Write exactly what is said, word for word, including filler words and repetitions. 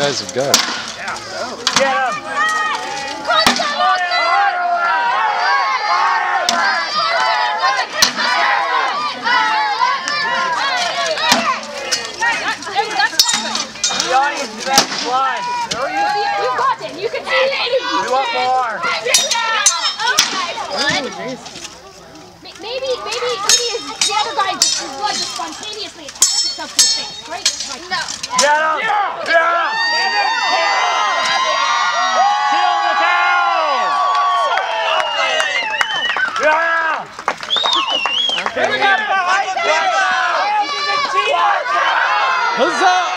guys have got. Get him! The audience is back to blind. You got it. You can see it. We want more. Maybe, maybe, maybe his, the other guy's blood just spontaneously attached itself to his face, right? Like, no. Get him! Yeah! Yeah! Kill the town! Yeah! Here we go! Huzzah!